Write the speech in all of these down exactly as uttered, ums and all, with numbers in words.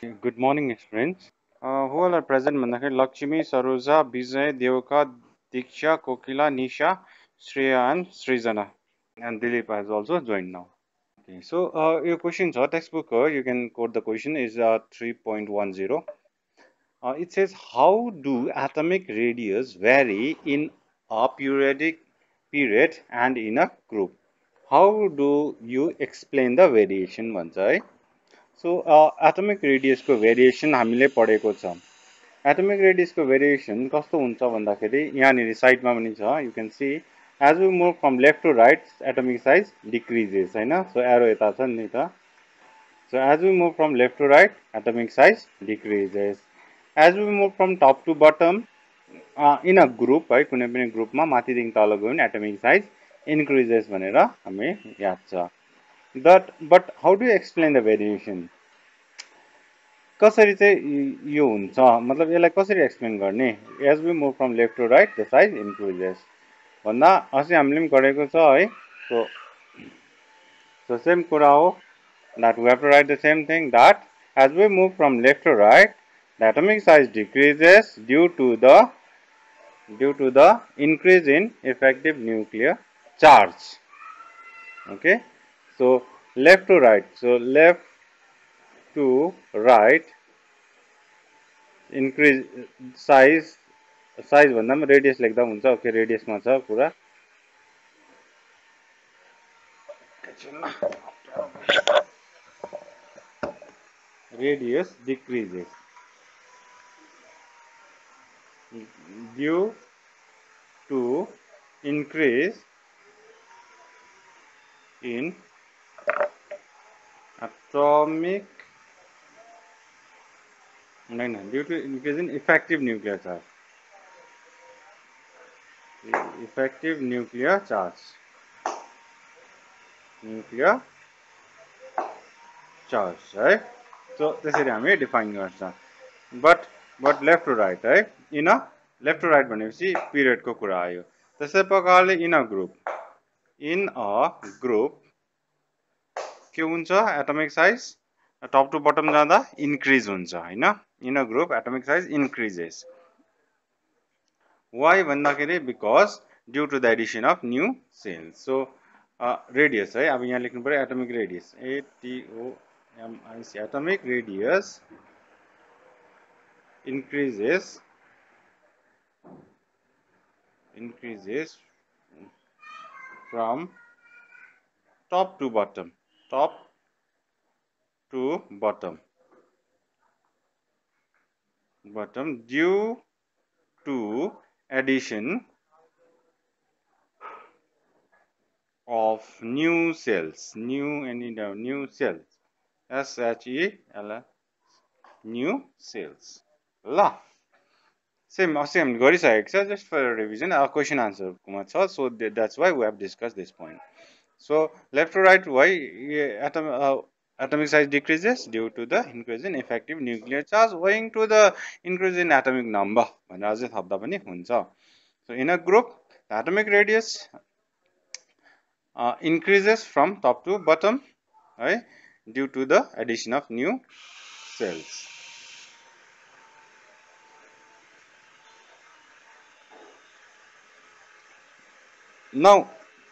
Okay, good morning, friends. Uh, who all are present? Mandakari Lakshmi, Saroja, Vijay, Devaka, Diksha, Kokila, Nisha, Shreya, and Srijana. And Dilip has also joined now. Okay, so uh, your questions are textbook. Uh, you can quote the question is uh, three point one zero. Uh, it says, how do atomic radius vary in a periodic period and in a group? How do you explain the variation? भन्छ है. So uh, atomic radius को variation हामीले पढेको छ. Atomic radius को variation कस्तो हुन्छ भन्दाखेरि यहाँनिर साइडमा पनि छ. You can see as we move from left to right, atomic size decreases, हैन. So arrow यता छ नि त. So as we move from left to right, atomic size decreases. As we move from top to bottom, uh, in a group, है, कुनै पनि ग्रुपमा माथिदेखि तल गयो भने atomic size increases भनेर हामी याद छ. That, but how do you explain the variation? कसरी चाहिँ यो हुन्छ मतलब यसलाई कसरी एक्सप्लेन गर्ने? As we move from left to right, the size increases. भन्दा अस्ति हामीले पनि गरेको छ है. So so same कुरा हो that we have to write the same thing that as we move from left to right, the atomic size decreases due to the due to the increase in effective nuclear charge. Okay, so left to right. So left to right, increase size size भन्दा पनि radius लेख्दा हुन्छ. Okay, रेडियसमा छ कुरा. Radius decreases due to increase in atomic no, no, due to increase in effective nuclear charge. Effective nuclear charge. Nuclear charge, right? So त्यसरी हामी define गर्छ. But but left to right, right? In a left to right भनेपछि period को कुरा आयो. त्यसै प्रकारले in a group. In a group के हुन्छ? Atomic size top to bottom जाँदा increase हुन्छ, हैन? In a group atomic size increases. Why भन्दाखेरि because due to the addition of new cells. So uh, radius है, अब यहाँ लेख्नु पर्यो atomic radius. A T O M I C, atomic radius increases increases from top to bottom. Top to bottom. Bottom due to addition of new cells, new and new cells, S H E L S, new cells. ल same same गरिसकेको छ. Just for revision, our question answer कुमा छ. So that's why we have discussed this point. So left to right, why atom uh, atomic size decreases due to the increase in effective nuclear charge owing to the increase in atomic number. भनेर अझै थप्दा पनि हुन्छ. So in a group, the atomic radius uh, increases from top to bottom, right, due to the addition of new cells. Now,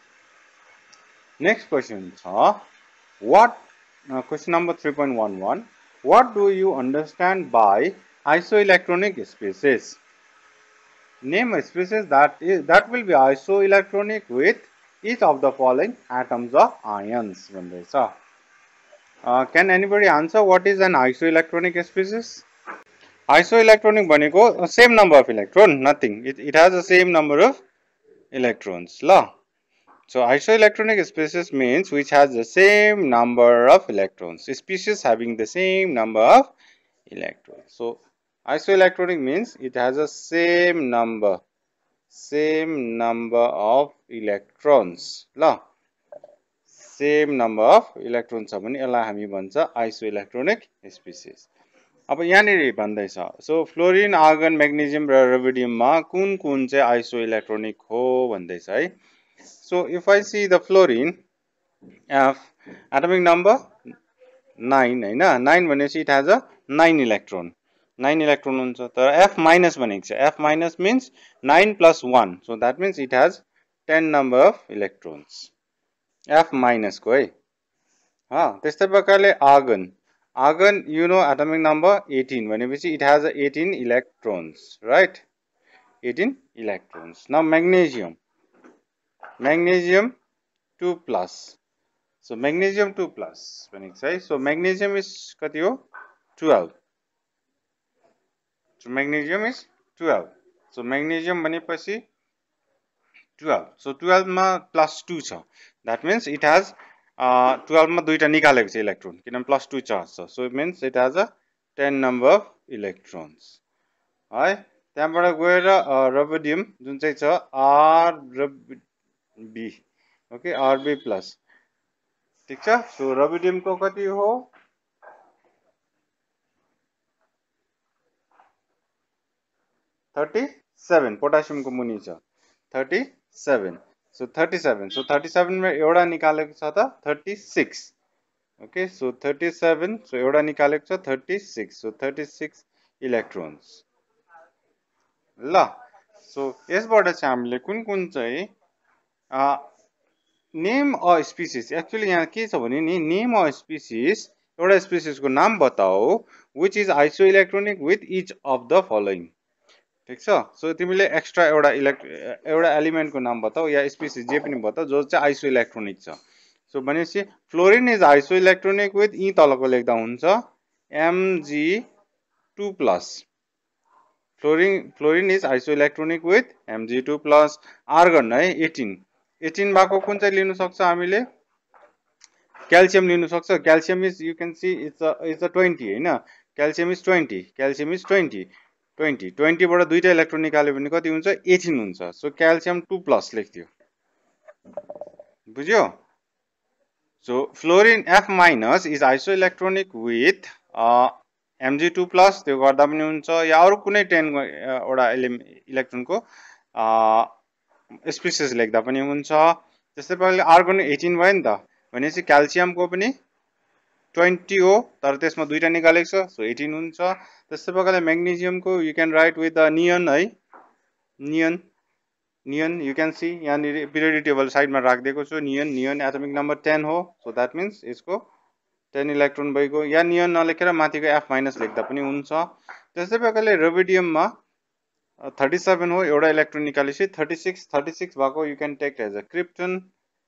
next question. Uh, what uh, question number three point one one? What do you understand by isoelectronic species? Name a species that is that will be isoelectronic with each of the following atoms of ions. Uh, can anybody answer what is an isoelectronic species? Isoelectronic भनेको same number of electron, nothing. It, it has the same number of electrons. La. So isoelectronic species means which has the same number of electrons. Species having the same number of electrons. So isoelectronic means it has the same number, same number of electrons. La. Same number of electrons छ भने यसलाई हामी भन्छ isoelectronic species. अब यहाँनिर भन्दै छ. So fluorine, argon, magnesium र रुबिडियममा कुन कुन चाहिँ आइसोइलेक्ट्रोनिक हो भन्दै छ है. So if I see the fluorine, F atomic number nine, हैन, nine भनेपछि it has a nine electron nine electron हुन्छ तर F माइनस भनेको छ F minus means nine plus one so that means it has ten number of electrons F minus को है हा त्यस्तै प्रकारले argon argon you know atomic number eighteen भनेपछि it has eighteen electrons right eighteen electrons now magnesium magnesium two plus so magnesium two plus भनेको छ है so magnesium is कति हो twelve so magnesium is twelve so magnesium भनेपछि twelve so twelve मा plus two छ that means it has uh, twelve मा दुईटा निकालेको छ इलेक्ट्रोन किनभने plus two चार्ज छ so it means it has a ten number of electrons है त्यहाँबाट गएर रुबिडियम जुन चाहिँ छ Rb ओके Rb plus ठीक छ so रुबिडियम को कति हो thirty-seven पोटेशियम को मुनि छ thirty-seven so thirty-seven so thirty-seven मा एउटा निकालेको छ त thirty-six okay so thirty-seven so एउटा निकालेको छ thirty-six so thirty-six इलेक्ट्रोन्स ल so यसबाट चाहिँ हामीले कुन कुन चाहिँ नेम अ स्पीसीज एक्चुअली यहाँ के छ भने नि नेम अ स्पीसीज एउटा स्पीसीज को नाम बताओ which is isoelectronic with each of the following ठीक छ सो तिमीले एक्स्ट्रा एउटा इलेक्ट एउटा एलिमेन्ट को नाम बताओ या स्पीसीज जे पनि बताओ जो चाहिँ आइसोइलेक्ट्रोनिक छ सो भनेपछि फ्लोरिन इज आइसोइलेक्ट्रोनिक विथ ई तलको लेख्दा हुन्छ M G two plus fluorine fluorine is isoelectronic with M G two plus argon है eighteen eighteen भएको कुन चाहिँ लिनु सक्छ हामीले क्याल्सियम लिनु सक्छ calcium is you can see it's a it's a twenty हैन calcium is twenty calcium is twenty twenty twenty बाट दुईटा इलेक्ट्रोन निकाल्यो भने कति हुन्छ eighteen हुन्छ सो क्याल्सियम two plus लेख्दियो बुझ्यो so fluorine F minus is isoelectronic with uh, M G two plus त्यो गर्दा पनि हुन्छ या अरु कुनै ten वटा इलेक्ट्रोन को स्पीसीज लेख्दा पनि हुन्छ त्यस्तै प्रकारले आर्गन eighteen भयो नि त भनेपछि क्याल्सियम को पनि twenty हो तर त्यसमा दुईटा निकालेको छ सो eighteen हुन्छ त्यस्तै प्रकारले म्याग्नेशियम को you can write with the neon है neon neon you can see यहाँ पिरियोडिक टेबल साइडमा राखिदिएको छु neon neon atomic number ten हो सो दैट मीन्स यसको ten इलेक्ट्रोन भएको या नियन नलेखेर माथिको F माइनस लेख्दा पनि हुन्छ त्यस्तै प्रकारले रुबिडियममा thirty-seven हो एउटा इलेक्ट्रोन निकालेपछि thirty-six thirty-six भएको you can take as a krypton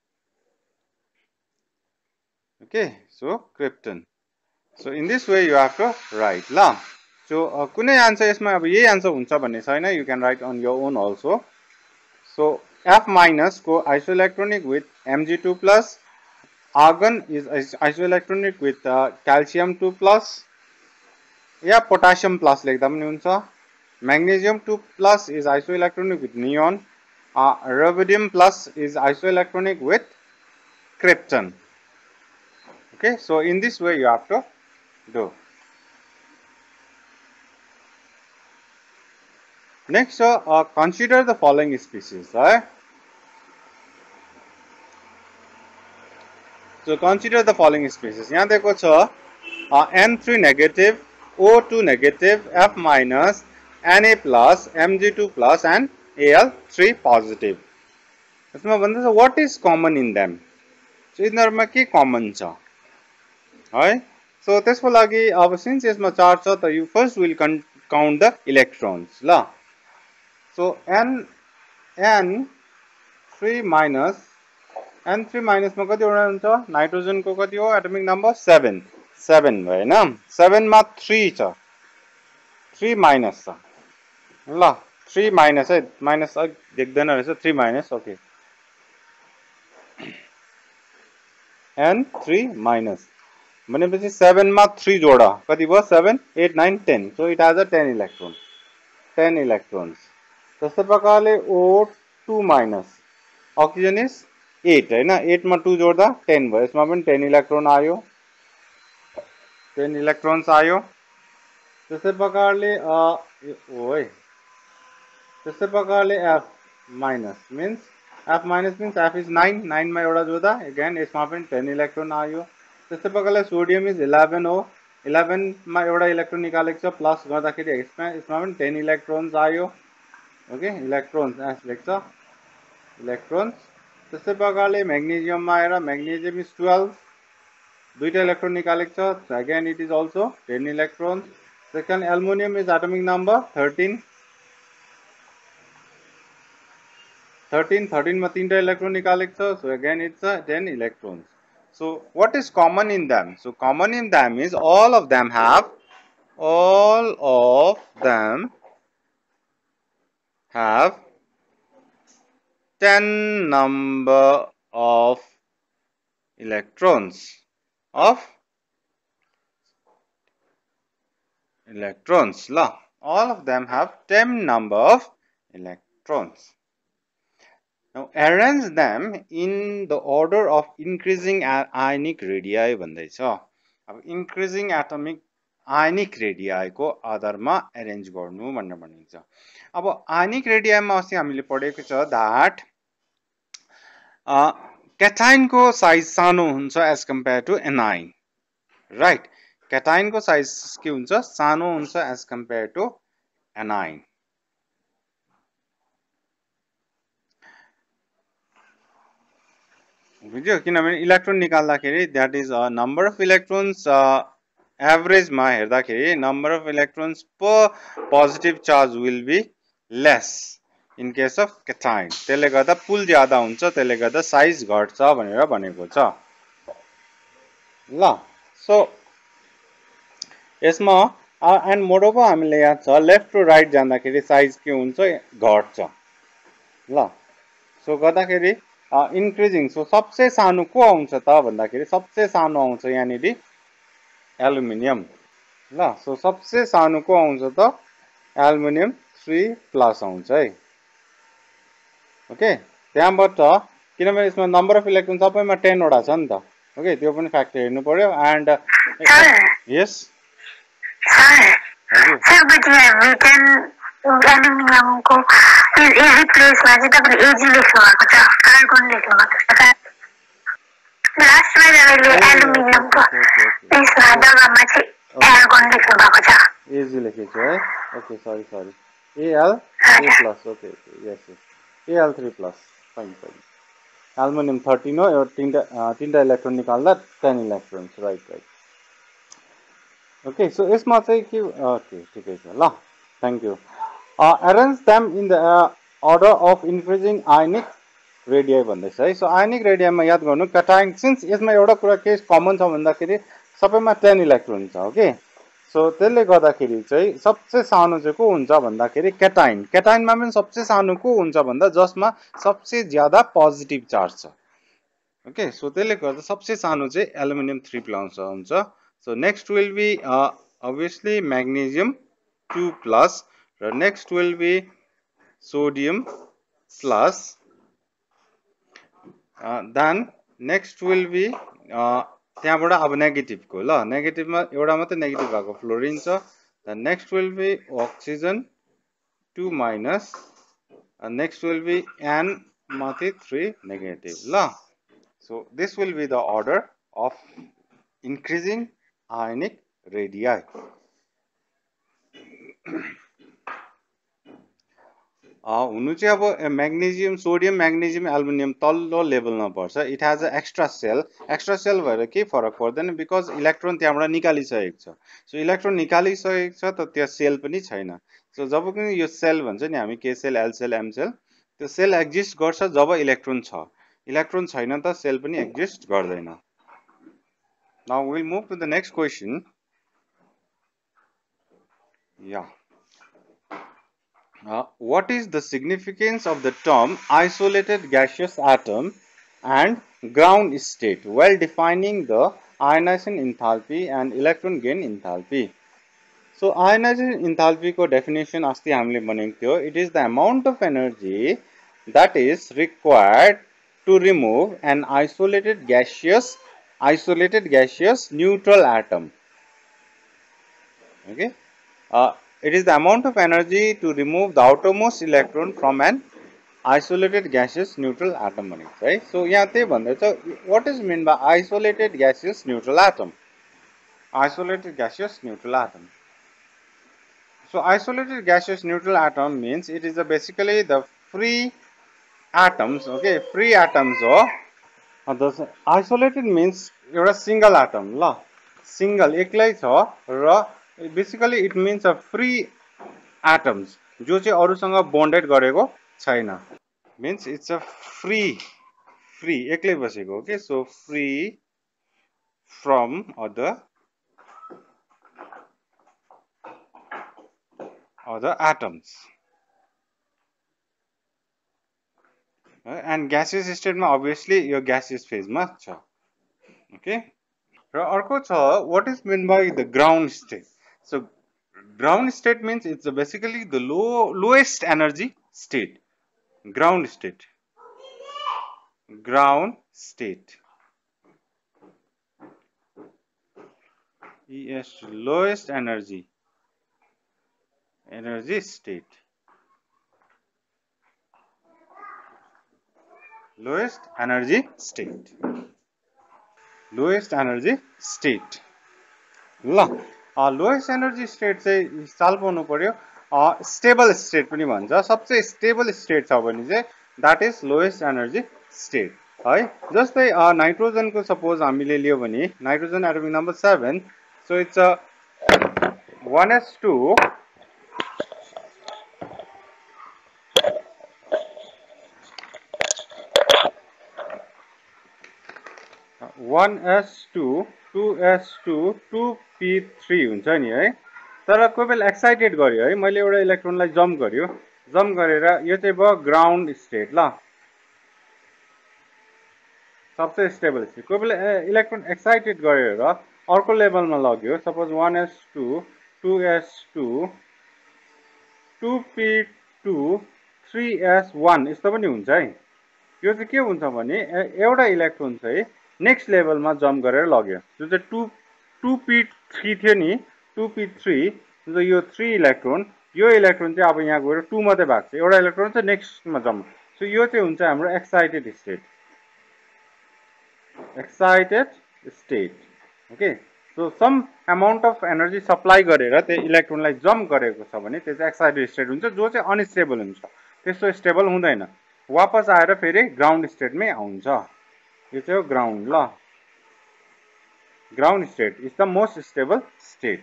okay so krypton so in this way you have to write la so uh, कुनै आन्सर यसमा अब यही आन्सर हुन्छ भन्ने छैन you can write on your own also so F minus को isoelectronic with M G two plus argon is isoelectronic with uh, calcium two plus yeah potassium plus लेख्दा पनि हुन्छ magnesium two plus is isoelectronic with neon uh, rubidium plus is isoelectronic with krypton okay so in this way you have to do next uh, uh, consider the following species right so consider the following species यहाँ देखो छ uh, N three negative O two negative F minus Na plus M G two plus and Al three positive यसमा भन्दैछ what is common in them so यिनीहरुमा के common छ है so त्यसको लागि अब सिन्स यसमा चार्ज छ त you first will count the electrons ल so n n three minus n three minus मा कति वटा हुन्छ नाइट्रोजन को कति हो एटोमिक नम्बर seven seven भयो हैन seven मा three छ three minus छ ल three minus है माइनस देख्दैन रहेछ three minus okay n three minus भनेपछि seven मा three जोडा कति भयो seven eight nine ten so it has a ten electron ten electrons त्यस्तै प्रकारले O two minus oxygen is eight हैन eight मा two जोड्दा ten भयो यसमा पनि ten इलेक्ट्रोन आयो ten इलेक्ट्रोन्स आयो त्यस्तै प्रकारले ओइ त्यस्तै प्रकारले F minus means F minus means F is nine nine मा एउटा जोड्दा again यसमा पनि ten इलेक्ट्रोन आयो त्यस्तै प्रकारले सोडियम इज eleven हो इलेवन मा एउटा इलेक्ट्रोन निकालेको छ प्लस गर्दाखेरि यसमा यसमा पनि टेन इलेक्ट्रोन्स आयो ओके इलेक्ट्रोन्स एस लेख्छ इलेक्ट्रोन्स त्यस्तै प्रकारले म्याग्नेसियममा आएर म्याग्नेसियम इज ट्वेल्भ दुईटा इलेक्ट्रोन निकालेको छ again it is also ten electrons second aluminium is atomic number thirteen thirteen thirteen मा तीनटा इलेक्ट्रोन निकालेको छ so again it's a ten electrons. So what is common in them? So common in them is all of them have all of them have ten number of electrons of electrons la all of them have ten number of electrons. Now arrange them in the order of increasing ionic radii भन्दै छ अब increasing atomic ionic radii को आधारमा arrange गर्नु भनेर भनिन्छ अब ionic radii मा अस्ति हामीले पढेको छ that cation को साइज सानो हुन्छ as compared to anion right cation को साइज के हुन्छ सानो हुन्छ as compared to anion बुझ्यो किनभने इलेक्ट्रोन निकाल्दाखेरि that is a number of electrons average मा हेर्दाखेरि number of electrons per positive charge will be less in case of cation त्यसले गर्दा पुल ज्यादा हुन्छ त्यसले गर्दा साइज घट्छ भनेर भनेको छ ल सो यसमा एन्ड मोडोको हामीले याद छ लेफ्ट टु राइट जाँदाखेरि साइज के हुन्छ घट्छ ल सो गर्दाखेरि इन्क्रिजिङ सो सबसे सानो को आउँछ त भन्दाखेरि सबसे सानो आउँछ यहाँनिर एल्युमिनियम ल सो सबसे सानो को आउँछ त एल्युमिनियम थ्री प्लस आउँछ है ओके त्यहाँबाट किनभने यसमा नम्बर अफ इलेक्ट्रोन सबैमा टेन वटा छ नि त ओके त्यो पनि फ्याक्टर हेर्नु पर्यो एन्ड यस एल्युमिनियम को एजी प्लेस मा चाहिँ तपाईले एजी लेख्नु भएको छ कार्बन लेख्नु भएको छ लास्ट मा हामीले एल्युमिनियम को त्यसमा जग्गामा चाहिँ आर्गन लेख्नु भएको छ एजी लेखेको छ है okay sorry sorry AL three plus okay yes yes AL three plus fine fine aluminium thirteen हो एउटा तीनटा तीनटा इलेक्ट्रोन निकाल्दा ten electrons right right okay so यसमा चाहिँ के ओके ठिकै छ ल thank you Uh, arrange them in the uh, order of increasing ionic radii भन्दैछ है सो ionic radii मा याद गर्नु cation सिन्स यसमा एउटा कुरा के कमन छ भन्दाखेरि सबैमा टेन इलेक्ट्रोन छ ओके सो त्यसले गर्दाखेरि चाहिँ सबसे सानो चाहिँ को हुन्छ भन्दाखेरि cation cation मा पनि सबसे सानो को हुन्छ भन्दा जसमा सबसे ज्यादा पोजिटिभ चार्ज छ ओके सो त्यसले गर्दा सबसे सानो चाहिँ एल्युमिनियम थ्री प्लस हुन्छ so next will be obviously magnesium two plus र next will be sodium plus uh, then next will be uh, त्यहाँबाट अब नेगेटिभ को ल नेगेटिभ मा एउटा मात्र नेगेटिभ भएको फ्लोरिन छ then next will be oxygen two minus and next will be N माथि three negative ल so this will be the order of increasing ionic radii हुनु चाहिँ अब म्याग्नेसियम सोडियम म्याग्नेसियम एल्युमिनियम तल्लो लेभलमा पर्छ it has a extra shell extra shell भएर केही फरक पर्दैन बिकज इलेक्ट्रोन त्यहाँबाट निकालिसकेको छ सो इलेक्ट्रोन निकालिसकेको छ त त्यहाँ सेल पनि छैन सो जब पनि यो सेल भन्छ नि हामी के shell L shell M shell त्यो सेल एक्जिस्ट गर्छ जब इलेक्ट्रोन छ इलेक्ट्रोन छैन त सेल पनि एक्जिस्ट गर्दैन now will move to the next question या Uh, what is the significance of the term isolated gaseous atom and ground state while defining the ionization enthalpy and electron gain enthalpy? So ionization enthalpy ko definition asti hamle baneko थियो it is the amount of energy that is required to remove an isolated gaseous isolated gaseous neutral atom. Okay. Uh, It is the amount of energy to remove the outermost electron from an isolated gaseous neutral atom, right? So, यहाँ त्यही भन्दैछ what is meant by isolated gaseous neutral atom? isolated gaseous neutral atom. So isolated gaseous neutral atom means it is a basically the free atoms, okay, free atoms हो. The isolated means एउटा single atom ल, single एक्लै छ र basically it means a free atoms जो चाहिँ अरूसँग bonded गरेको छैन. Means it's a free, free एक्लै बसेको, okay, so free from other other atoms. And gaseous state ma obviously your gaseous phase ma cha. Okay. र अर्को छ, what is meant by the ground state? So ground state means it's basically the low lowest energy state. Ground state. Ground state. Yes, lowest energy energy state. Lowest energy state. Lowest energy state. ल lowest energy state चाहिँ चाल पाउनु पर्यो. Stable state पनि भन्छ. सबसे stable state छ भने चाहिँ that is lowest energy state है. जस्तै नाइट्रोजनको सपोज हामीले लियो भने nitrogen atomic number seven. So it's a one s two one s two two s two two p three हुन्छ नि है. तर कोही बेला एक्साइटेड गर्यो है, मैले एउटा इलेक्ट्रोनलाई जम्प गर्यो, जम्प गरेर यो चाहिँ भयो ग्राउन्ड स्टेट ल, सबसे स्टेबल स्टेट. कोही बेला इलेक्ट्रोन एक्साइटेड गरेर अर्को लेभलमा लग्यो, suppose one s two two s two two p two three s one यस्तो पनि हुन्छ है. यो चाहिँ के हुन्छ भने एउटा इलेक्ट्रोन चाहिँ नेक्स्ट लेभलमा जम्प गरेर लग्यो, जो चाहिँ टू टू पी थ्री थियो नि, टू पी थ्री यो थ्री इलेक्ट्रोन, यो इलेक्ट्रोन चाहिँ अब यहाँ गएर टू मात्रै भएको छ, एउटा इलेक्ट्रोन चाहिँ नेक्स्टमा जम्प. सो यो चाहिँ हुन्छ हाम्रो excited state. Excited state. Okay. So some amount of energy supply गरेर त्यो इलेक्ट्रोनलाई जम्प गरेको छ भने त्यो चाहिँ एक्साइटेड स्टेट हुन्छ, जो चाहिँ अनस्टेबल हुन्छ. त्यस्तो स्टेबल हुँदैन, वापस आएर फेरि ग्राउन्ड स्टेटमै आउँछ. यो चाहिँ हो ग्राउन्ड ल. Ground state is the most stable state.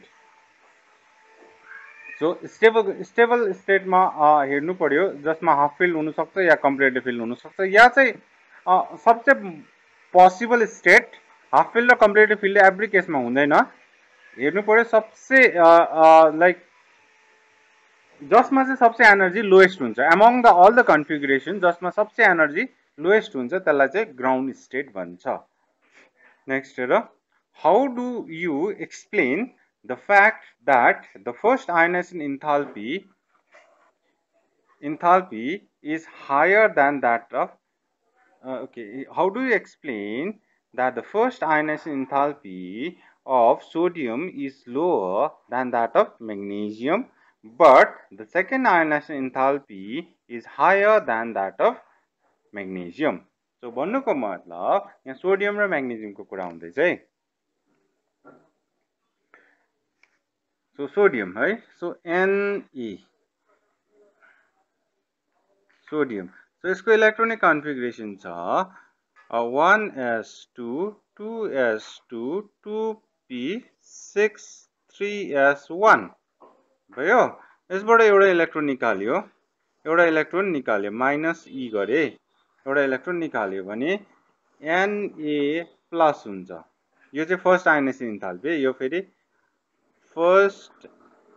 So stable stable स्टेटमा हेर्नु पर्यो, जसमा हाफ फिल्ड हुनसक्छ या कम्प्लिटली फिल्ड हुनसक्छ, या चाहिँ सबसे पोसिबल स्टेट हाफ फिल्ड र कम्प्लिटली फिल्ड एभ्री केसमा हुँदैन. हेर्नु पर्यो सबसे लाइक जसमा चाहिँ सबसे एनर्जी लोएस्ट हुन्छ among the all the configuration, जसमा सबसे एनर्जी लोएस्ट हुन्छ त्यसलाई चाहिँ ग्राउन्ड स्टेट भन्छ. नेक्स्ट हेर, how do you explain the fact that the first ionization enthalpy enthalpy is higher than that of okay how do you explain that the first ionization enthalpy of sodium is lower than that of magnesium, but the second ionization enthalpy is higher than that of magnesium. So भन्नुको मतलब यहाँ sodium र magnesium को कुरा हुँदैछ है. So sodium है, so Na sodium. So यसको इलेक्ट्रोनिक कन्फिगुरेसन छ one s two two s two two p six three s one भयो. यसबाट एउटा इलेक्ट्रोन निकाल्यो, एउटा इलेक्ट्रोन निकाल्यो, माइनस ई गरे, एउटा इलेक्ट्रोन निकाल्यो भने Na प्लस हुन्छ. यो चाहिँ फर्स्ट आयोनाइजेसन इन्थाल्पी. यो फेरि फर्स्ट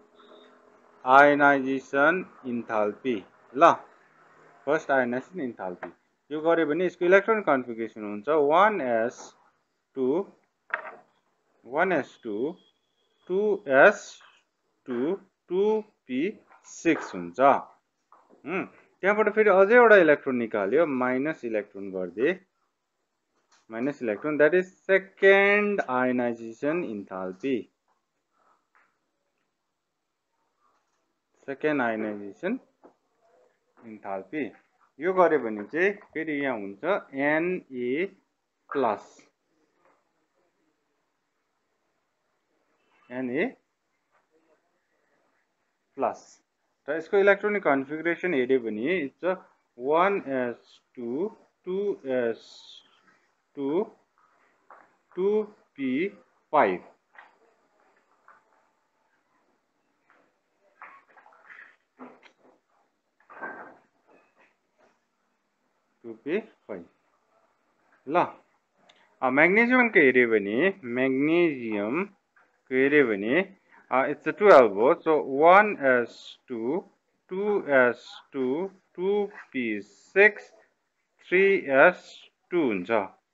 आयोनाइजेसन इन्थाल्पी ल, फर्स्ट आयोनाइजेसन इन्थाल्पी. यो गरे भने यसको इलेक्ट्रोन कन्फिगुरेसन हुन्छ one s two one s two two s two two p six हुन्छ. त्यहाँबाट फेरि अझै एउटा इलेक्ट्रोन निकाल्यो, माइनस इलेक्ट्रोन गरिदिए, minus electron, that is second ionization enthalpy. Second ionization enthalpy. यो गरे भने चाहिँ फेरि यहाँ हुन्छ Na प्लस. Na प्लस र यसको इलेक्ट्रोनिक कन्फिगरेसन हेर्यो भने it's one s two two s two two p five two p five ल म्याग्नेशियम को हेर्यो भने म्याग्नेशियम को हेर्यो भने इट्स twelve हो so one s two two s two two p six three s two हुन्छ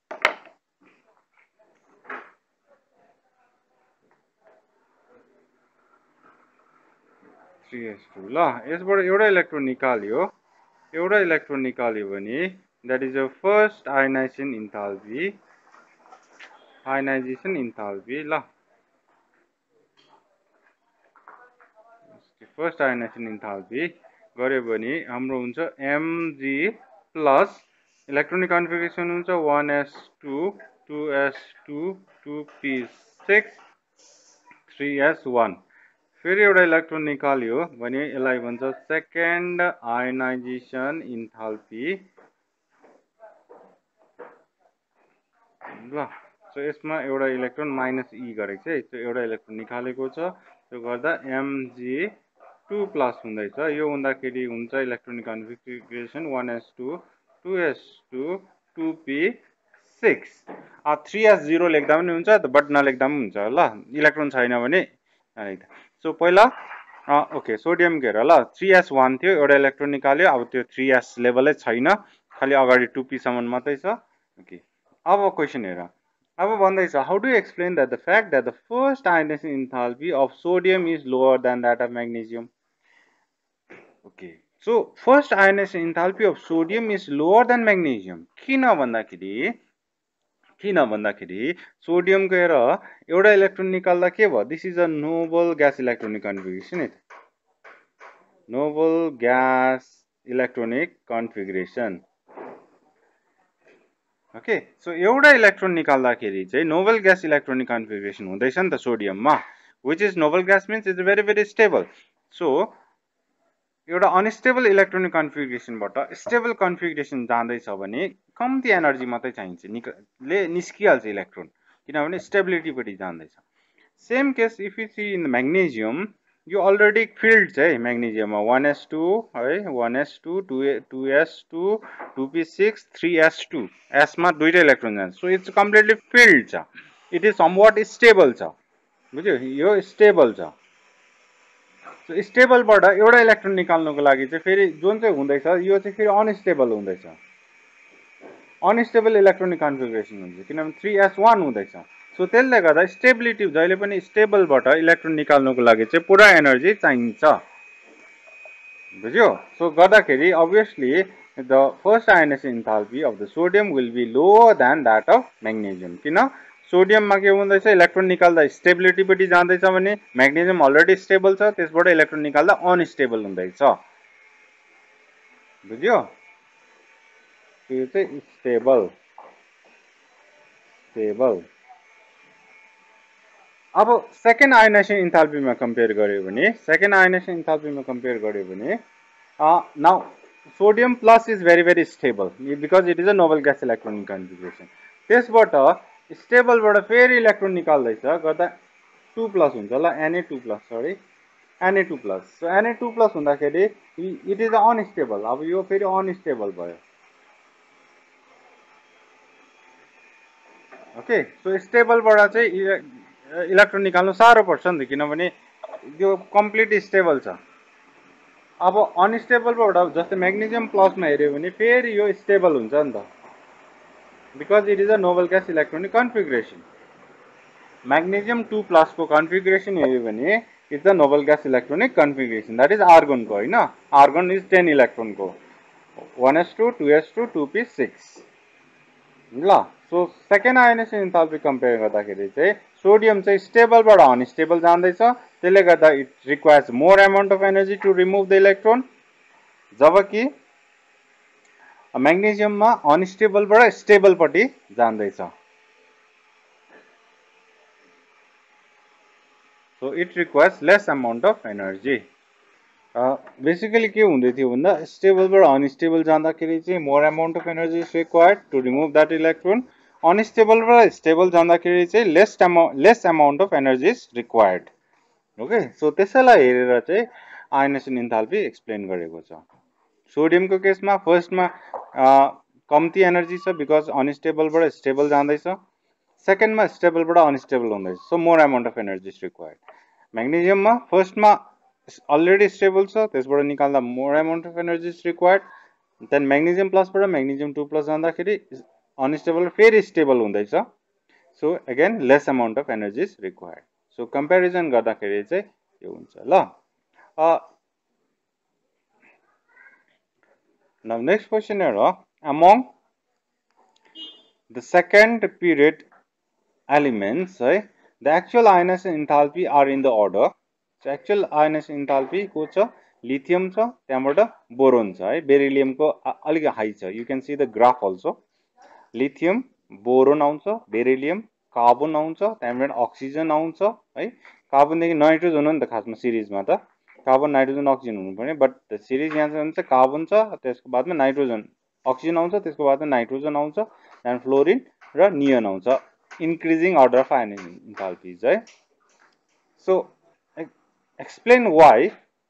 three s two ल यसबाट एउटा इलेक्ट्रोन निकाल्यो एउटा इलेक्ट्रोन निकाल्यो भने that is your first ionization enthalpy ionization enthalpy ल first ionization enthalpy गर्यो भने हाम्रो हुन्छ mg plus electronic configuration हुन्छ one s two two s two two p six three s one फेरि एउटा इलेक्ट्रोन निकाल्यो भने यसलाई भन्छ second ionization enthalpy ल सो यसमा एउटा इलेक्ट्रोन माइनस ई गरेको छ त्यो एउटा इलेक्ट्रोन निकालेको छ त्यो गर्दा mg two प्लस हुँदैछ यो हुँदाखेरि हुन्छ electronic configuration one s two two s two two p six आ three s zero लेख्दा पनि हुन्छ बट नलेख्दा पनि हुन्छ ल इलेक्ट्रोन छैन भने नलेख्दा सो पहिला ओके सोडियम को हेर ल three s one थियो एउटा इलेक्ट्रोन निकाल्यो अब त्यो three s लेभलै छैन खाली अगाडि two p सम्म मात्रै छ ओके अब क्वेशन हेर अब भन्दैछ how do you explain that the fact that the first ionization enthalpy of sodium is lower than that of magnesium okay so first ionization enthalpy of sodium is lower than magnesium किन भन्दाखेरि किन भन्दाखेरि sodium को हेर एउटा electron निकाल्दा के भयो this is a noble gas electronic configuration है noble gas electronic configuration okay so एउटा इलेक्ट्रोन निकाल्दाखेरि चाहिँ नोबल ग्यास इलेक्ट्रोनिक कन्फिगरेसन हुँदैछ नि त सोडियममा which is noble gas means is very very stable so एउटा अनस्टेबल इलेक्ट्रोनिक कन्फिगरेसनबाट स्टेबल कन्फिगरेसन जाँदैछ भने कम्ती एनर्जी मात्रै चाहिन्छ ले निस्किहाल्छ इलेक्ट्रोन किनभने स्टेबिलिटीपट्टि जाँदैछ same case if you see in magnesium यो अलरेडी फिल्ड छ है म्याग्नेशियममा one s two है one s two two s two two p six three s two s मा दुईटा इलेक्ट्रोन जान्छ सो इट्स कम्प्लिटली फिल्ड छ इट इज समवट स्टेबल छ बुझ्यो यो स्टेबल छ सो स्टेबलबाट एउटा इलेक्ट्रोन निकाल्नुको लागि चाहिँ फेरि जुन चाहिँ हुँदैछ यो चाहिँ फेरि अनस्टेबल हुँदैछ अनस्टेबल इलेक्ट्रोनिक कन्फिगरेसन हुन्छ किनभने three s one हुँदैछ सो त्यसले गर्दा स्टेबिलिटी जहिले पनि स्टेबलबाट इलेक्ट्रोन निकाल्नुको लागि चाहिँ पुरा एनर्जी चाहिन्छ बुझ्यो सो गर्दाखेरि obviously the first ionization enthalpy of the sodium will be lower than that of magnesium किन सोडियम मा के हुँदैछ इलेक्ट्रोन निकाल्दा स्टेबिलिटी पट्टि जाँदैछ भने म्याग्नेशियम अलरेडी स्टेबल छ त्यसबाट इलेक्ट्रोन निकाल्दा अनस्टेबल हुँदैछ बुझ्यो यो चाहिँ स्टेबल स्टेबल अब सेकेन्ड आयोनाइजेसन इन्थाल्पी मा कम्पेयर गर्यो भने सेकेन्ड आयोनाइजेसन इन्थाल्पी मा कम्पेयर गर्यो भने now sodium plus is very very stable because it is a noble gas electronic configuration त्यसबाट स्टेबलबाट फेरि इलेक्ट्रोन निकाल्दैछ गर्दा two प्लस हुन्छ ल Na two plus sorry Na two plus so Na two plus हुँदाखेरि इट इज अनस्टेबल अब यो फेरि अनस्टेबल भयो ओके सो स्टेबलबाट चाहिँ इलेक्ट्रोन निकाल्नु साह्रो पर्छ नि त किनभने यो कम्प्लिट स्टेबल छ अब अनस्टेबलबाट जस्तै म्याग्नेशियम प्लसमा हेर्यो भने फेरि यो स्टेबल हुन्छ नि त because it is a noble gas electronic configuration magnesium two plus को कन्फिगरेसन हेर्यो भने it's a noble gas electronic configuration that is argon को हैन आर्गन इज ten इलेक्ट्रोन को one s two two s two two p six ल so second ionization enthalpy compare गर्दाखेरि चाहिँ sodium चाहिँ स्टेबलबाट अनस्टेबल जाँदैछ त्यसले गर्दा it requires more amount of energy to remove the electron जबकि म्याग्नेशियममा अनस्टेबलबाट स्टेबलपट्टि जाँदैछ So it requires less amount of energy. Uh, basically के हुँदै थियो भन्दा stable बाट unstable जाँदाखेरि चाहिँ more amount of energy is required to remove that electron. Unstable बाट stable जाँदाखेरि चाहिँ less amount less amount of energy is required. Okay, so त्यसैलाई हेरेर चाहिँ ionization enthalpy explain गरेको छ. सोडियम को केसमा फर्स्टमा कम्ती एनर्जी छ बिकज अनस्टेबल बाट स्टेबल जाँदैछ. सेकेन्डमा स्टेबल बाट अनस्टेबल हुँदैछ, so more amount of energy is required. म्याग्नेसियममा फर्स्टमा अलरेडी स्टेबल छ, त्यसबाट निकाल्दा more amount of energy is required. Then magnesium प्लसबाट म्याग्नेसियम टू प्लस जाँदाखेरि अनस्टेबल फेरि स्टेबल हुँदैछ, so again less amount of energy is required. So comparison गर्दाखेरि चाहिँ यो हुन्छ ल. Now next question here, among the second period elements, right, the actual ionization enthalpy are in the order. So actual ionization enthalpy को छ lithium छ, त्यहाँबाट boron छ है, beryllium को अलिक high छ. You can see the graph also. lithium, boron आउँछ, beryllium, carbon आउँछ, त्यहाँबाट oxygen आउँछ है. कार्बन देखि नाइट्रोजन हो नि त खासमा सिरिजमा त. कार्बन नाइट्रोजन अक्सिजन हुनु पर्ने, बट द सिरिज यहाँ चाहिँ कार्बन छ, त्यसको बादमा नाइट्रोजन अक्सिजन आउँछ, त्यसको बादमा नाइट्रोजन आउँछ, देन फ्लोरिन र नियन आउँछ. Increasing order of ionization enthalpies है. So explain why.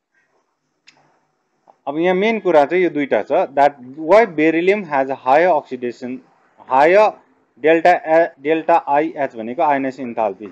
अब यहाँ मेन कुरा चाहिँ यो दुईटा छ, that why beryllium has a higher oxidation, higher delta delta IH भनेको ionization enthalpy.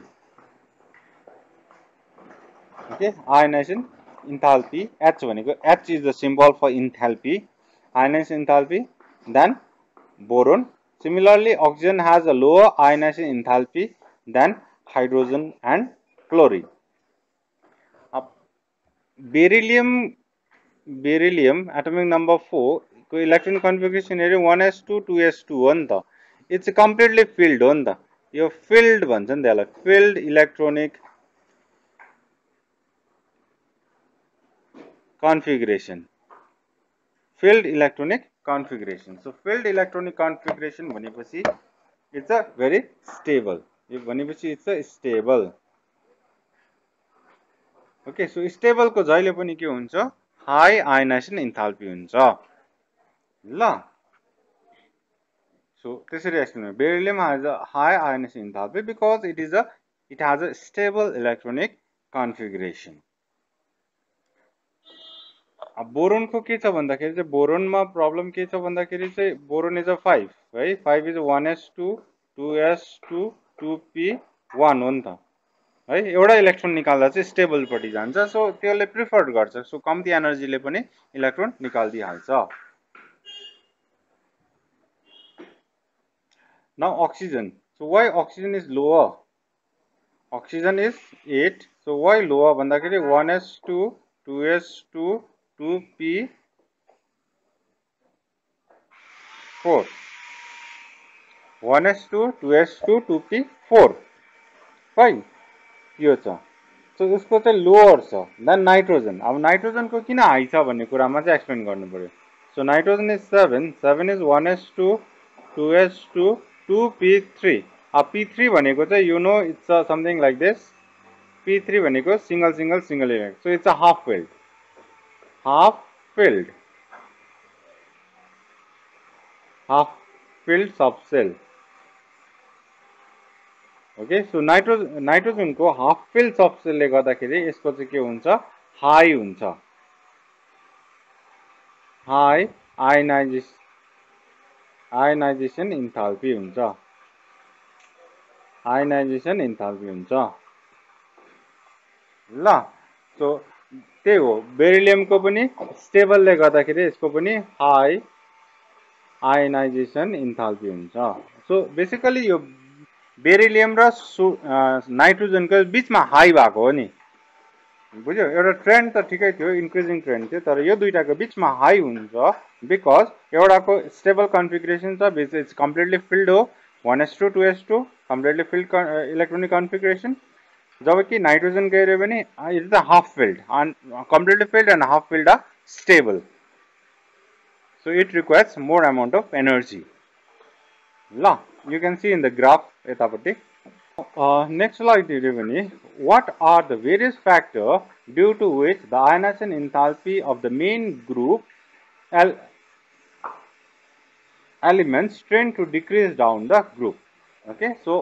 Okay, ionization enthalpy, H भनेको H is the symbol for enthalpy, ionization enthalpy, than boron. Similarly, oxygen has a lower ionization enthalpy than hydrogen and chlorine. अब beryllium beryllium atomic number four को electron configuration हेऱ्यो one s two two s two हो नि त. It's completely filled हो नि त. यो filled भन्छ नि त्यसलाई, filled electronic configuration, filled electronic configuration. So filled electronic configuration भनेपछि it's a very stable. यो भनेपछि it's a stable. Okay, so stable को जहिले पनि के हुन्छ, high ionization enthalpy हुन्छ ल. So त्यसरी explain. Beryllium has a high ionization enthalpy because it is a it has a stable electronic configuration. अब बोरोन को के छ भन्दाखेरि चाहिँ बोरोनमा प्रब्लम के छ भन्दाखेरि चाहिँ बोरोन इज अ फाइभ है. Five is one s two two s two two p one हो नि त है. एउटा इलेक्ट्रोन निकाल्दा चाहिँ स्टेबल पट्टि जान्छ, सो त्यसले प्रिफर गर्छ. सो कम्ती एनर्जीले पनि इलेक्ट्रोन निकाल्दिहाल्छ. Now oxygen. So why oxygen is lower? Oxygen is eight. So why lower भन्दाखेरि one s two two s two two p four. one s two two s two two p four. Fine यो छ. So यसको चाहिँ lower छ then nitrogen. अब nitrogen को किन high छ भन्ने कुरामा चाहिँ एक्सप्लेन गर्नु पर्यो. सो नाइट्रोजन इज seven. seven इज one s two two s two two p three. अब p three भनेको चाहिँ you know it's a something like this. p three भनेको single single single electron. So it's a half filled. half filled half filled subcell. Okay, so nitrogen nitrogen को half filled subshell ले गर्दाखेरि यसको चाहिँ के हुन्छ, हाई हुन्छ. High ionization ionization enthalpy हुन्छ. आयोनाइजेसन इन्थाल्पी हुन्छ ल. सो त्यही हो, बेरिलियम को पनि स्टेबल ले गर्दाखेरि यसको पनि हाई आयोनाइजेसन इन्थाल्पी हुन्छ. सो बेसिकली यो बेरिलियम र नाइट्रोजन को बीचमा हाई भएको हो नि, बुझ्यो. एउटा ट्रेन्ड त ठिकै थियो, इन्क्रिजिङ ट्रेन्ड थियो, तर यो दुईटाको बीचमा हाई हुन्छ बिकज एउटाको स्टेबल कन्फिगरेसन छ, विच इज कम्प्लिटली फिल्ड हो, one s two two s two completely filled electronic configuration. जबकि नाइट्रोजन को हेऱ्यो भने it is a half filled, completely filled and half filled are stable. So it requires more amount of energy ल. You can see in the graph यतापट्टि. Uh, next slide हेऱ्यो भने what are the various factors due to which the ionization enthalpy of the main group el elements tend to decrease down the group. Okay, so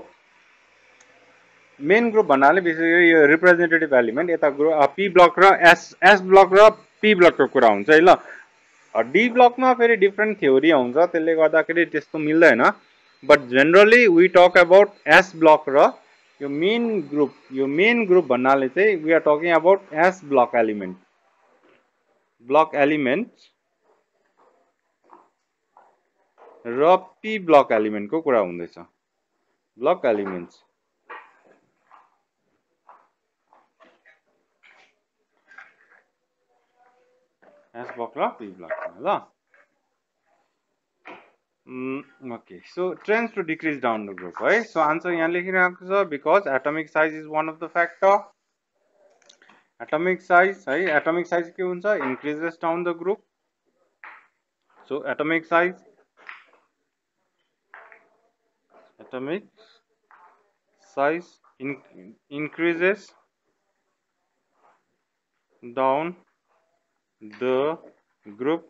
main group भन्नाले basically यो representative element यता group P block र S S block र P ब्लकको कुरा हुन्छ है ल। डी ब्लकमा फेरि डिफ्रेन्ट थ्योरी आउँछ, त्यसले गर्दाखेरि त्यस्तो मिल्दैन। But generally we talk about s block र यो मेन ग्रुप, यो मेन ग्रुप भन्नाले चाहिँ we are talking about s block element, block element र पी ब्लक एलिमेन्टको कुरा हुँदैछ। ब्लक एलिमेन्ट्स एस ब्लक र पी ब्लक ल। Mm, okay, so trends to decrease down the group, right? So answer यहाँ लेखिरहेको छ because atomic size is one of the factor. Atomic size है, atomic size के हुन्छ? Increases down the group. So atomic size, atomic size in, increases down the group.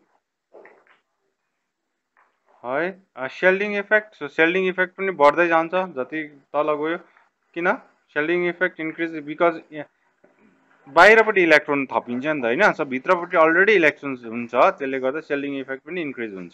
है shielding effect, so shielding effect पनि बढ्दै जान्छ जति तल गयो। किन शेल्डिङ इफेक्ट इन्क्रिज? बिकज बाहिरपट्टि इलेक्ट्रोन थपिन्छ नि त हैन, सो भित्रपट्टि अलरेडी इलेक्ट्रोन्स हुन्छ, त्यसले गर्दा शेल्डिङ इफेक्ट पनि इन्क्रिज हुन्छ।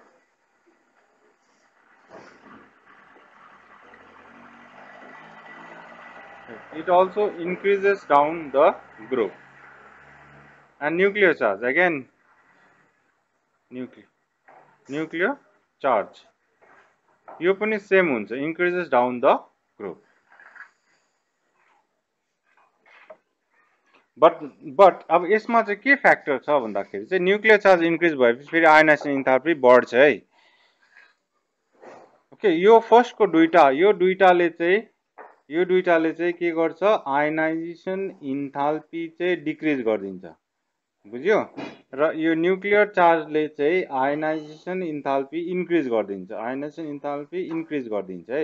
It also increases down the group. And nuclear charge, again nuclear nuclear charge यो पनि सेम हुन्छ, increases down the group. But but अब यसमा चाहिँ के फ्याक्टर छ भन्दाखेरि चाहिँ न्युक्लियर चार्ज इन्क्रिज भएपछि फेरि आयोनाइजेसन इन्थाल्पी बढ्छ है। ओके, यो फर्स्टको दुईटा यो दुईटाले चाहिँ यो दुईटाले चाहिँ के गर्छ? आयोनाइजेसन इन्थाल्पी चाहिँ डिक्रिज गरिदिन्छ, बुझ्यो? र यो न्युक्लियर चार्जले चाहिँ आयोनाइजेसन इन्थाल्पी इन्क्रिज गरिदिन्छ, आयोनाइजेसन इन्थाल्पी इन्क्रिज गरिदिन्छ है।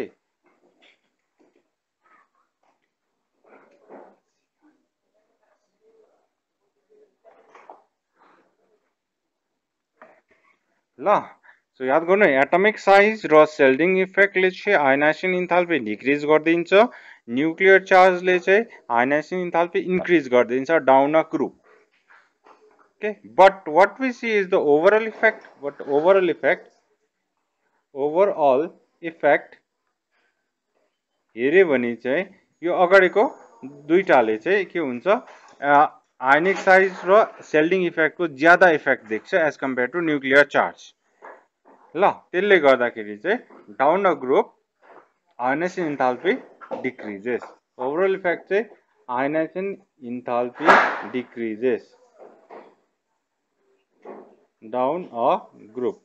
ल सो याद गर्नु, एटमिक साइज र शेल्डिङ इफेक्टले चाहिँ आयोनाइजेसन इन्थाल्पी डिक्रिज गरिदिन्छ, न्युक्लियर चार्जले चाहिँ आयोनाइजेसन इन्थाल्पी इन्क्रिज गरिदिन्छ down a group. Okay, but what we see is the overall effect. But overall effect, overall effect हेरे भने चाहिँ यो अगाडिको दुईटाले चाहिँ के हुन्छ? आयोनिक साइज र शेल्डिङ इफेक्टको ज्यादा इफेक्ट देख्छ as compare to nuclear charge. ल त्यसले गर्दाखेरि चाहिँ down a group ionization enthalpy decreases. Overall effect चाहिँ ionization enthalpy decreases down a group.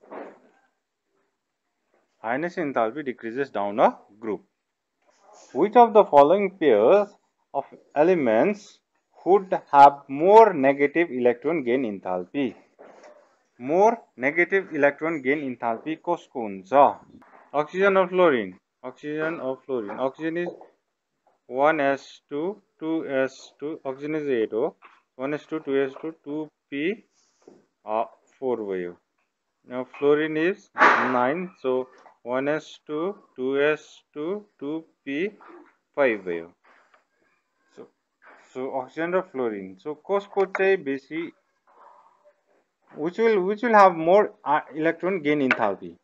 Ionization enthalpy decreases down a group. Which of the following pairs of elements would have more negative electron gain enthalpy? More negative electron gain enthalpy कसको हुन्छ? Oxygen or fluorine? Oxygen or fluorine? Oxygen is one S two, two S two, oxygen is eight O, one S two, two S two, two P uh, four भयो। Now fluorine is nine, so one S two, two S two, two P five भयो। So so oxygen र fluorine, so कसको चाहिँ बेसी, which will which will have more uh, electron gain enthalpy?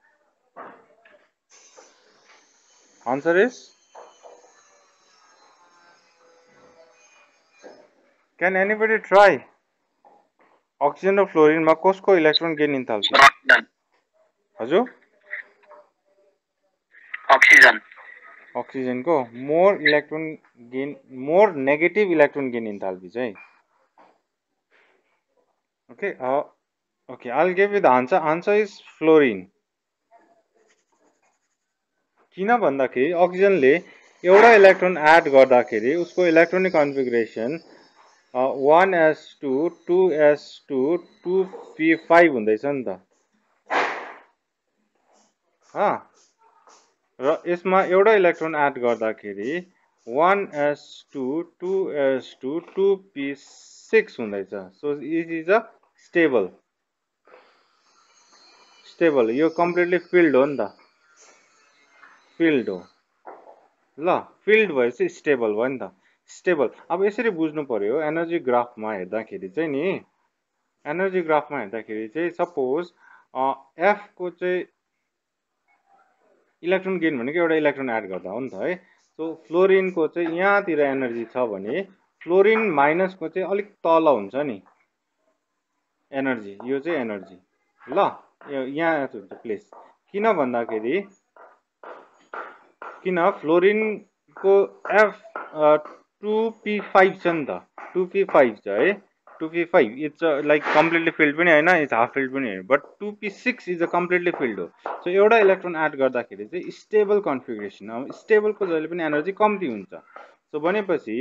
Answer is, can anybody try? Oxygen or fluorine मा कसको electron gain enthalpy? हजुर oxygen oxygen को more electron gain, more negative electron gain enthalpy चाहिँ। Okay okay, I will give you the answer. Answer is fluorine. किन भन्दाखेरि अक्सिजनले एउटा electron add गर्दाखेरि उसको electronic configuration one S two, two S two, two P five हुँदैछ नि त। हाँ र यसमा एउटा इलेक्ट्रोन एड गर्दाखेरि one s two two s two two p six हुँदैछ. So it is a stable stable यो कम्प्लिटली फिल्ड हो नि त, फिल्ड हो ल, फिल्ड भएपछि स्टेबल भयो नि त, स्टेबल. अब यसरी बुझ्नु पर्यो एनर्जी ग्राफमा हेर्दाखेरि चाहिँ नि, एनर्जी ग्राफमा हेर्दाखेरि चाहिँ सपोज एफ को चाहिँ इलेक्ट्रोन गेन भनेको एउटा इलेक्ट्रोन एड गर्दा हो नि त है. सो फ्लोरिनको चाहिँ यहाँतिर एनर्जी छ भने फ्लोरिन माइनसको चाहिँ अलिक तल हुन्छ नि एनर्जी, यो चाहिँ एनर्जी ल, यहाँ हुन्छ प्लेस. किन भन्दाखेरि किन फ्लोरिनको एफ टू पी फाइभ छ नि त, टू पी फाइभ छ है, two p five it's like completely filled पनि होइन, इट्स हाफ फिल्ड पनि होइन, but two p six is a completely filled हो. सो एउटा इलेक्ट्रोन एड गर्दाखेरि चाहिँ स्टेबल कन्फिगरेसन हो, स्टेबलको जहिले पनि एनर्जी कम्ती हुन्छ. सो भनेपछि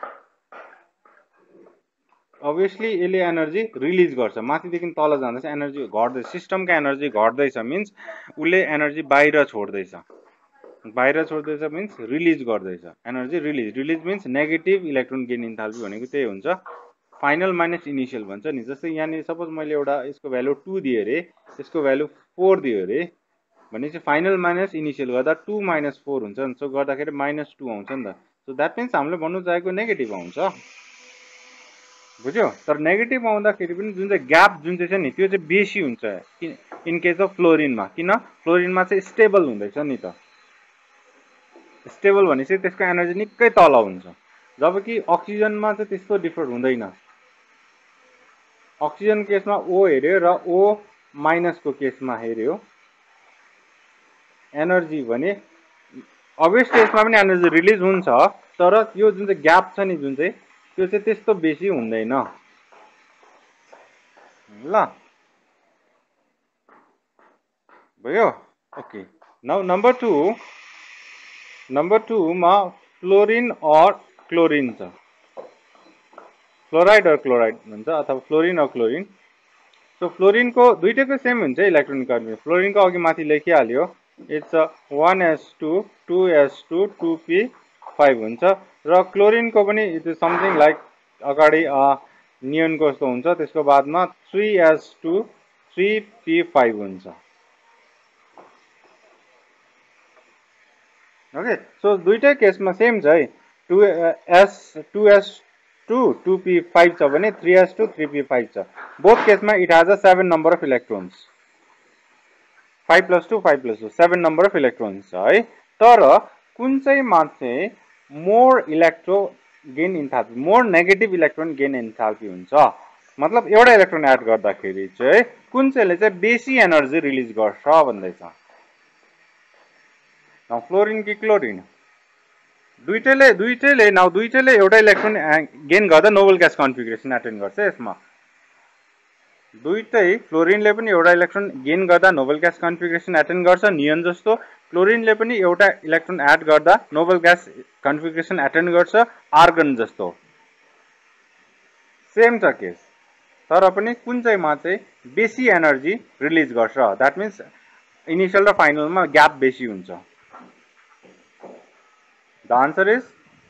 अभियसली यसले एनर्जी रिलिज गर्छ, माथिदेखि तल जाँदैछ एनर्जी घट्दै, सिस्टमको एनर्जी घट्दैछ मिन्स उसले एनर्जी बाहिर छोड्दैछ, बाहिर छोड्दैछ मिन्स रिलिज गर्दैछ, energy release, release means negative electron gain enthalpy भनेको त्यही हुन्छ, फाइनल माइनस इनिसियल भन्छ नि. जस्तै यहाँनिर सपोज मैले एउटा यसको भ्यालु टू दिएँ अरे, यसको भ्यालु फोर दियो अरे भने चाहिँ फाइनल माइनस इनिसियल गर्दा टू माइनस फोर हुन्छ नि, सो गर्दाखेरि माइनस टू आउँछ नि त. सो द्याट मिन्स हामीले भन्नु चाहेको नेगेटिभ आउँछ, बुझ्यो. तर नेगेटिभ आउँदाखेरि पनि जुन चाहिँ ग्याप जुन चाहिँ छ नि त्यो चाहिँ बेसी हुन्छ इन केस अफ फ्लोरिनमा. किन फ्लोरिनमा चाहिँ स्टेबल हुँदैछ नि त, स्टेबल भनेपछि त्यसको एनर्जी निकै तल हुन्छ, जबकि अक्सिजनमा चाहिँ त्यस्तो डिफरेन्ट हुँदैन. अक्सिजन केसमा ओ हेऱ्यो र ओ माइनसको केसमा हेऱ्यो एनर्जी भने अभियसली यसमा पनि एनर्जी रिलिज हुन्छ, तर यो जुन चाहिँ ग्याप छ नि जुन चाहिँ त्यो चाहिँ त्यस्तो बेसी हुँदैन ल, भयो. Okay, now number two, number टूमा फ्लोरिन और क्लोरिन छ, फ्लोराइड और क्लोराइड भन्छ अथवा फ्लोरिन और क्लोरिन. सो फ्लोरिनको दुईटैको सेम हुन्छ इलेक्ट्रोनिक कन्फिगरेसन. फ्लोरिनको अघि माथि लेखिहाल्यो, it's one s two two s two two p five हुन्छ, र क्लोरिनको पनि इट इज समथिङ लाइक अगाडि नियनको जस्तो हुन्छ, त्यसको बादमा three s two three p five हुन्छ. ओके, सो दुईटै केसमा सेम छ है, two s two s two two p five छ भने three s two three p five छ. बोथ केसमा it has a seven number of electrons, five plus two five plus two seven number of electrons छ है. तर कुन चाहिँमा चाहिँ more electro gain enthalpy, more negative electron gain enthalpy हुन्छ, मतलब एउटा इलेक्ट्रोन एड गर्दाखेरि चाहिँ कुन चाहिँले चाहिँ बेसी एनर्जी रिलिज गर्छ भन्दैछ. नाउ फ्लोरिन कि क्लोरिन, दुईटैले दुईटैले नाउ दुईटैले एउटा इलेक्ट्रोन गेन गर्दा नोबल ग्यास कन्फिगरेसन एटेन्ड गर्छ. यसमा दुईटै फ्लोरिनले पनि एउटा इलेक्ट्रोन गेन गर्दा नोबल ग्यास कन्फिगरेसन एटेन्ड गर्छ नियन जस्तो, क्लोरिनले पनि एउटा इलेक्ट्रोन एड गर्दा नोबल ग्यास कन्फिगरेसन एटेन्ड गर्छ आर्गन जस्तो, सेम छ केस. तर पनि कुन चाहिँमा चाहिँ बेसी एनर्जी रिलिज गर्छ, द्याट मिन्स इनिसियल र फाइनलमा ग्याप बेसी हुन्छ. The answer is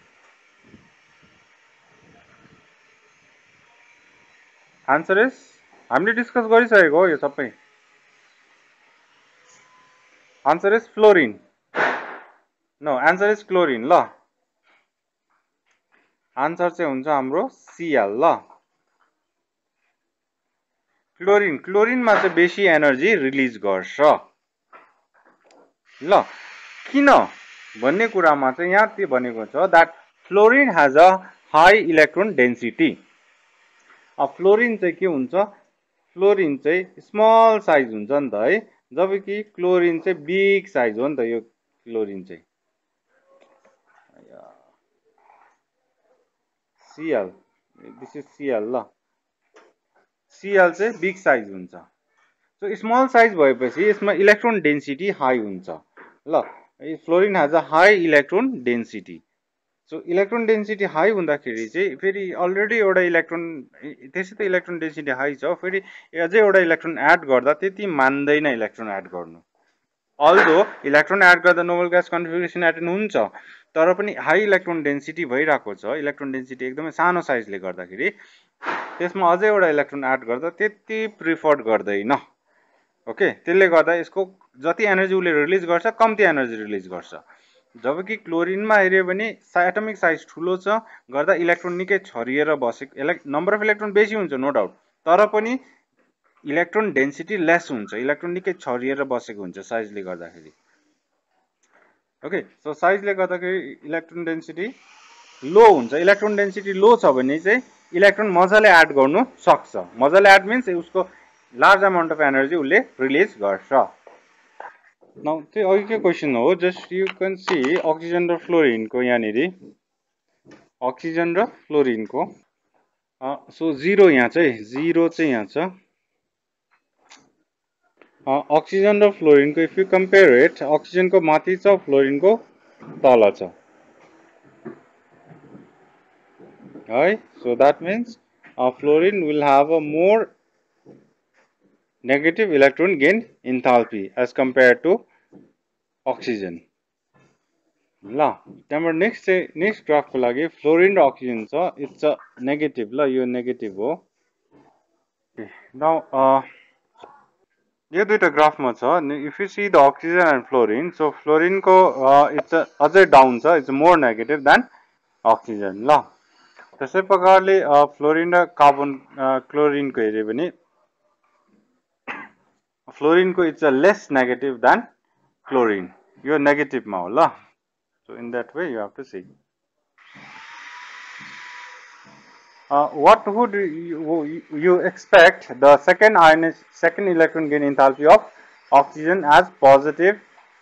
answer is हामीले डिस्कस गरिसकेको हो यो सबै. Answer is fluorine, no answer is chlorine ल, आन्सर चाहिँ हुन्छ हाम्रो सिएल ल. क्लोरिन क्लोरिनमा चाहिँ बेसी एनर्जी रिलिज गर्छ ल. किन भन्ने कुरामा चाहिँ यहाँ के भनेको छ that fluorine has a high electron density. अब फ्लोरिन चाहिँ के हुन्छ, फ्लोरिन चाहिँ स्मल साइज हुन्छ नि त है, जबकि क्लोरिन चाहिँ बिग साइज हो नि त. यो क्लोरिन चाहिँ सिएल, दिस इज सिएल ल, सिएल चाहिँ बिग साइज हुन्छ. सो स्मल साइज भएपछि यसमा इलेक्ट्रोन डेन्सिटी हाई हुन्छ ल. Fluorine has a high electron density. So electron density high हुँदाखेरि चाहिँ फेरि अलरेडी एउटा इलेक्ट्रोन त्यसै त इलेक्ट्रोन डेन्सिटी हाई छ, फेरि अझै एउटा इलेक्ट्रोन एड गर्दा त्यति मान्दैन इलेक्ट्रोन एड गर्नु, अल्दो इलेक्ट्रोन एड गर्दा नोबल ग्यास कन्फिगरेसन एटेन हुन्छ तर पनि हाई इलेक्ट्रोन डेन्सिटी भइरहेको छ, इलेक्ट्रोन डेन्सिटी एकदमै सानो साइजले गर्दाखेरि त्यसमा अझै एउटा इलेक्ट्रोन एड गर्दा त्यति प्रिफर्ड गर्दैन। ओके, त्यसले गर्दा यसको जति एनर्जी उसले रिलिज गर्छ कम्ती एनर्जी रिलिज गर्छ। जबकि क्लोरिनमा हेऱ्यो भने एटमिक साइज ठुलो छ गर्दा इलेक्ट्रोन निकै छरिएर बसेको, इलेक्ट नम्बर अफ इलेक्ट्रोन बेसी हुन्छ नो डाउट, तर पनि इलेक्ट्रोन डेन्सिटी लेस हुन्छ, इलेक्ट्रोन निकै छरिएर बसेको हुन्छ साइजले गर्दाखेरि। ओके, सो साइजले गर्दाखेरि इलेक्ट्रोन डेन्सिटी लो हुन्छ। इलेक्ट्रोन डेन्सिटी लो छ भने चाहिँ इलेक्ट्रोन मजाले एड गर्नु सक्छ। मजाले एड मिन्स उसको लार्ज अमाउन्ट अफ एनर्जी उसले रिलिज गर्छ। नाउ त्यो अघिकै क्वेसन हो, just you can see oxygen र फ्लोरिनको यहाँनिर अक्सिजन र फ्लोरिनको सो जिरो यहाँ चाहिँ जिरो चाहिँ यहाँ छ। अक्सिजन र फ्लोरिनको इफ यु कम्पेयर इट, अक्सिजनको माथि छ फ्लोरिनको तल छ है। So that means fluorine will have a more negative electron gain enthalpy as compared to oxygen। ल त्यहाँबाट नेक्स्ट चाहिँ नेक्स्ट ग्राफको लागि फ्लोरिन र अक्सिजन छ, इट्स अ नेगेटिभ। ल यो नेगेटिभ हो। नाउ यो दुईटा ग्राफमा छ, if you see the oxygen and fluorine, so फ्लोरिनको इट्स अझै डाउन छ, it's more negative than oxygen. ल त्यसै प्रकारले फ्लोरिन र कार्बन क्लोरिनको हेऱ्यो भने फ्लोरिनको it's a less negative than chlorine, यो नेगेटिभमा हो। ल so in that way you have to see what would you, you expect the second ion second electron gain enthalpy of oxygen as positive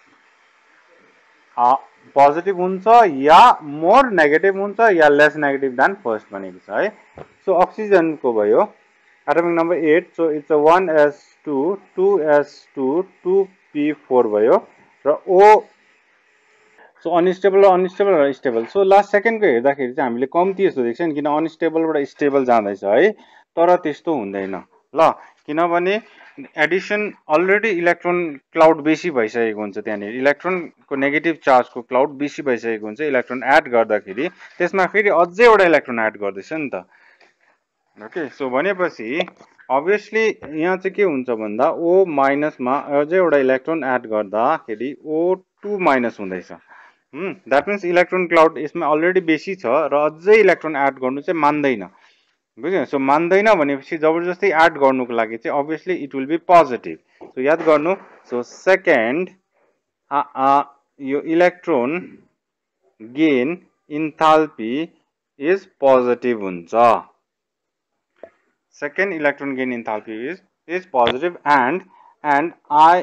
uh, positive हुन्छ या more negative हुन्छ या less negative than first भनेको छ है। So अक्सिजनको भयो atomic number eight, so it's a one s two two s two two p four भयो र ओ सो अनस्टेबल र अनस्टेबल र स्टेबल। सो लास्ट सेकेन्डको हेर्दाखेरि चाहिँ हामीले कम्ती जस्तो देख्छ नि, किन अनस्टेबलबाट स्टेबल जाँदैछ है, तर त्यस्तो हुँदैन। ल किनभने एडिसन अलरेडी इलेक्ट्रोन क्लाउड बेसी भइसकेको हुन्छ, त्यहाँनिर इलेक्ट्रोनको नेगेटिभ चार्जको क्लाउड बेसी भइसकेको हुन्छ, इलेक्ट्रोन एड गर्दाखेरि त्यसमा फेरि अझै एउटा इलेक्ट्रोन एड गर्दैछ नि त। ओके, सो भनेपछि अभियसली यहाँ चाहिँ के हुन्छ भन्दा ओ माइनसमा अझै एउटा इलेक्ट्रोन एड गर्दाखेरि ओ टू माइनस हुँदैछ। द्याट मिन्स इलेक्ट्रोन क्लाउड यसमा अलरेडी बेसी छ र अझै इलेक्ट्रोन एड गर्नु चाहिँ मान्दैन, बुझ्यो। सो मान्दैन भनेपछि जबरजस्ती एड गर्नुको लागि चाहिँ obviously it will be positive. So याद गर्नु, सो सेकेन्ड यो electron gain enthalpy is positive हुन्छ। Second electron gain enthalpy is is positive and and I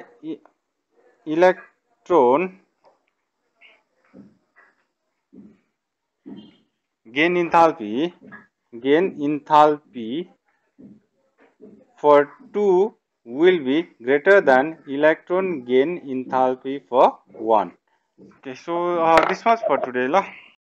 electron gain enthalpy gain enthalpy for two will be greater than electron gain enthalpy for one. Okay, so uh, this much for today, la.